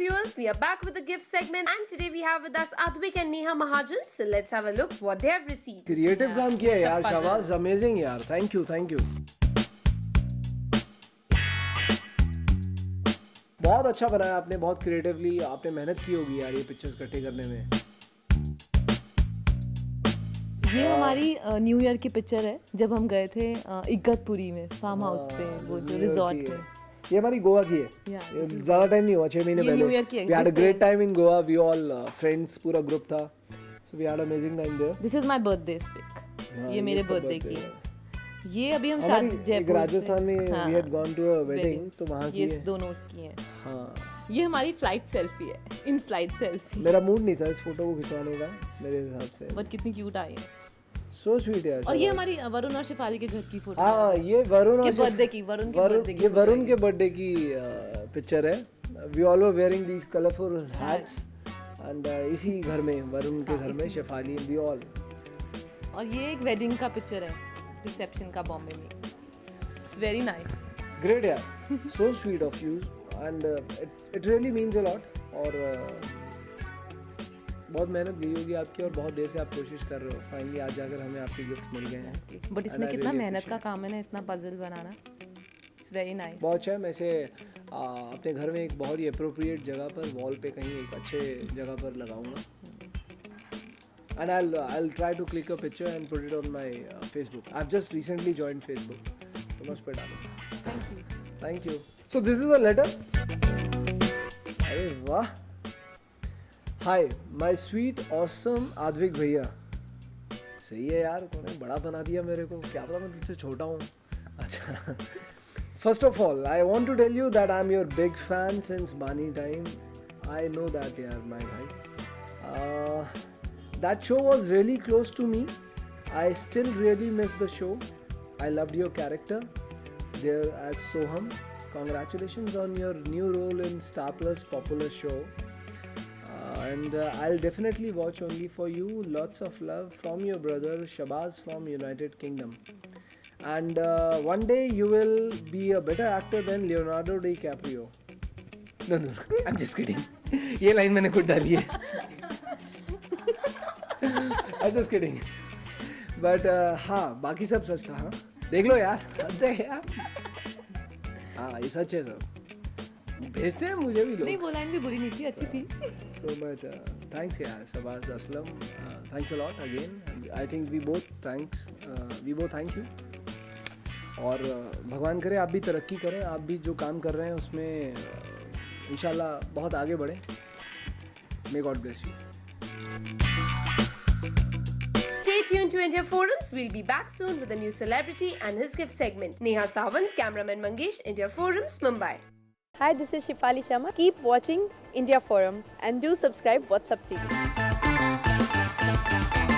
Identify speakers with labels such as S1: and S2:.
S1: viewers, we are back with the gift segment and today we have with us Advik and Neha Mahajan. So let's have a look what they have received.
S2: Creative काम किया यार, शाबाश, amazing यार, thank you. बहुत अच्छा बनाया आपने, बहुत क्रिएटिवली आपने मेहनत की होगी यार ये पिक्चर्स इकट्ठे करने में।
S3: ये हमारी न्यू ईयर की पिक्चर है जब हम गए थे इगतपुरी में फार्म हाउस पे, वो जो रिजॉर्ट में।
S2: ये हमारी गोवा की है, ज़्यादा टाइम नहीं हुआ, 6 महीने पहले। We had a great time in Goa. We all friends, पूरा ग्रुप था, so we had amazing time there.
S3: This is my birthday pic. ये मेरे बर्थडे की है। ये अभी हम शादी जयपुर
S2: राजस्थान में we had gone to a wedding, तो वहाँ की है।
S3: ये दोनों उसकी हैं।
S2: हाँ।
S3: ये हमारी फ्लाइट सेल्फी है, इन फ्लाइट सेल्फी।
S2: मेरा मूड नहीं था इस फोटो को खिंचवाने का मेरे हिसाब से।
S3: बट कितनी क्यूट आई है।
S2: So sweet यार।
S3: और ये हमारी वरुण और शिफाली के घर की फोटो।
S2: हाँ, ये वरुण
S3: के बर्थडे की, वरुण के बर्थडे की।
S2: ये वरुण के बर्थडे की पिक्चर है। We all were wearing these colorful hats and इसी घर में, वरुण के घर में शिफाली, we all।
S3: और ये एक वेडिंग का पिक्चर है, रिसेप्शन का बॉम्बे में। It's very nice।
S2: Great यार, so sweet of you and it really means a lot। और बहुत मेहनत गई होगी आपकी और बहुत देर से आप कोशिश कर रहे हो, फाइनली आज जाकर हमें आपके गिफ्ट मिल गए हैं।
S3: बट इसमें कितना मेहनत का काम है ना, इतना पजल बनाना। It's very nice.
S2: बहुत अच्छा है। मैं इसे अपने घर में एक बहुत ही अप्रोप्रिएट जगह पर, वॉल पे कहीं एक अच्छे जगह पर लगाऊंगा। And I'll try to click a picture and put it on my Facebook. I've just recently joined Facebook, तो मैं उस पर डालूंगा। Thank you. So this is a letter. अरे वाह। Hi, my sweet awesome Advik भैया। सही है यार, तूने बड़ा बना दिया मेरे को, क्या पता मैं तुझसे छोटा हूँ। अच्छा। First of all, I want to tell you that I'm your big fan since Bani time. I know that यार, my guy. That show was really close to me. I still really miss the show. I loved your character there as Soham. Congratulations on your new role in Star Plus popular show. And I'll definitely watch only for you. Lots of love from your brother Shabazz from United Kingdom. And one day you will be a better actor than Leonardo DiCaprio. No, I'm just kidding. ये line मैंने खुद डाली है। I'm just kidding. But हाँ, बाकी सब सच था। हाँ, देख लो यार, हाँ ये सच है सब। भेजते हैं मुझे भी लोग।
S3: नहीं, वो लाइन भी बुरी नहीं थी, अच्छी थी।
S2: So but thanks यार, Shabaz Aslam, thanks a lot again. I think we both thank you. और भगवान करे आप भी तरक्की करें, आप भी जो काम कर रहे हैं उसमें इंशाल्लाह बहुत आगे बढ़ें। May God bless you.
S1: Stay tuned to India Forums. We'll be back soon with a new celebrity and his gift segment. Neha Sawant, cameraman Mangesh, India Forums, Mumbai.
S4: Hi, this is Shifali Sharma. Keep watching India Forums and do subscribe WhatsApp TV.